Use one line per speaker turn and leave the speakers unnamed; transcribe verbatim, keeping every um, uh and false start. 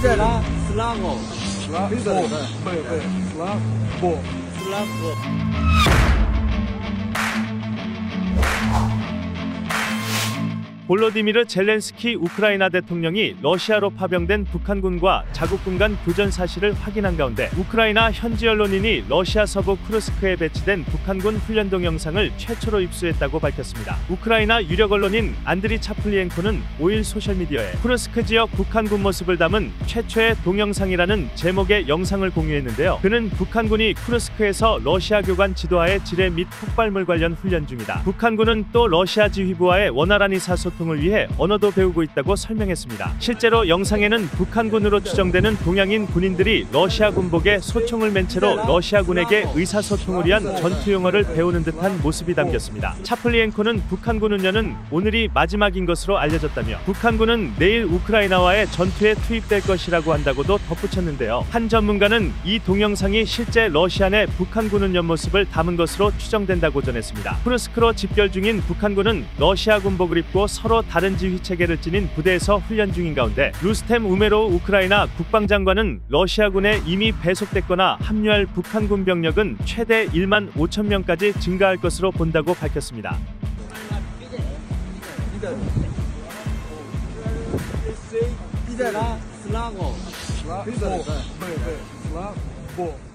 Слава, слава,
Слава, Б, Б, Слава, Б.
слава.
볼로디미르 젤렌스키 우크라이나 대통령이 러시아로 파병된 북한군과 자국군 간 교전 사실을 확인한 가운데 우크라이나 현지 언론인이 러시아 서부 쿠르스크에 배치된 북한군 훈련 동영상을 최초로 입수했다고 밝혔습니다. 우크라이나 유력 언론인 안드리 차플리엔코는 오일 소셜미디어에 쿠르스크 지역 북한군 모습을 담은 최초의 동영상이라는 제목의 영상을 공유했는데요. 그는 북한군이 쿠르스크에서 러시아 교관 지도하에 지뢰 및 폭발물 관련 훈련 중이다. 북한군은 또 러시아 지휘부와의 원활한 의사소통 통을 위해 언어도 배우고 있다고 설명했습니다. 실제로 영상에는 북한군으로 추정되는 동양인 군인들이 러시아 군복에 소총을 맨 채로 러시아군에게 의사소통을 위한 전투 용어를 배우는 듯한 모습이 담겼습니다. 차플리엔코는 북한군 훈련은 오늘이 마지막인 것으로 알려졌다며 북한군은 내일 우크라이나와의 전투에 투입될 것이라고 한다고도 덧붙였는데요. 한 전문가는 이 동영상이 실제 러시아 내 북한군 훈련 모습을 담은 것으로 추정된다고 전했습니다. 쿠르스크로 집결 중인 북한군은 러시아 군복을 입고 서로 다른 지휘 체계를 지닌 부대에서 훈련 중인 가운데 루스템 우메로우 우크라이나 국방장관은 러시아군에 이미 배속됐거나 합류할 북한군 병력은 최대 일만 오천 명까지 증가할 것으로 본다고 밝혔습니다.
Слава, слава,
Слава, Б, Б, Слава, Б.